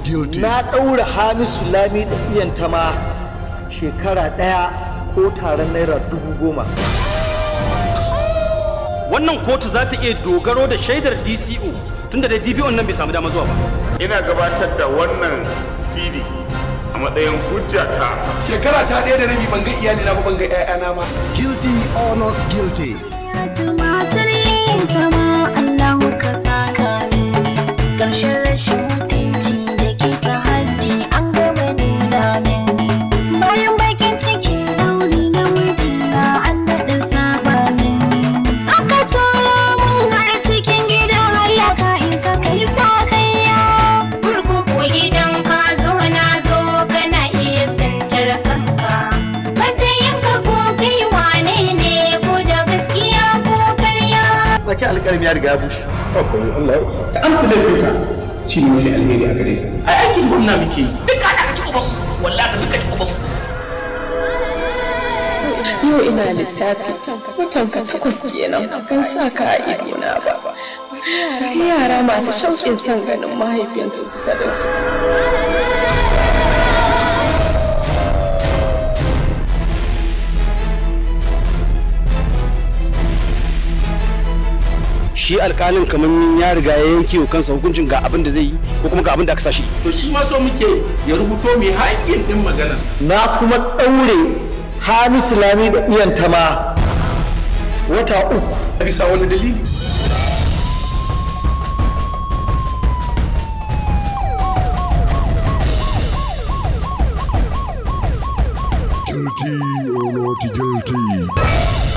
guilty. Na ɗaura Hamisu Lami da iyanta ma shekara 1 ko taron naira 10,000. Wannan kotu za ta iya dogaro da shaidar DCO tunda da DPO nan bai samu dama zuwa ba. Ina gabatar da wannan fidi a matsayin hujjata. Shekara ta 1 da rabi ban ga iyali na ba ban ga ƴaƴana ma. Guilty or not guilty? Tumatir yin tama Allahu ka saka ni. Ƙarshen rashin mutunci da ke ta haddi an gama nuna min. Bayan bakin ciki dauri na mijina an daɗa saba min. Aka tura mun har cikin gidan halaka isa kai sa kaiya. Kurkuku gidan ka zo na zo kana iya tsintar kanka. Matsayinka ko kai wane ne ko da gaskiya ko karya. Sake alƙalmi ya riga ya bushe. Allah ya isa. Ta amsa laifinka shi ne mafi alheri a gare ka. Ai aikin gwamna muke yi. Duka ka ci uban wallahi duka ci uban. Yau ina lissafi mutanka 8 kenan ban sa ka a idona ba. Yara masu shauƙin son ganin mahaifinsu kusa da su. Shi alƙalin kamar ya riga ya yanke wa kansa hukuncin ga abin da zai yi ko kuma ga abin da aka sa shi. To shi ma so muke ya rubuto mai haƙƙin ɗin maganar. Na kuma ɗaure Hamisu Lami da iyanta ma wata 3. A bisa wani dalili. Guilty or not guilty?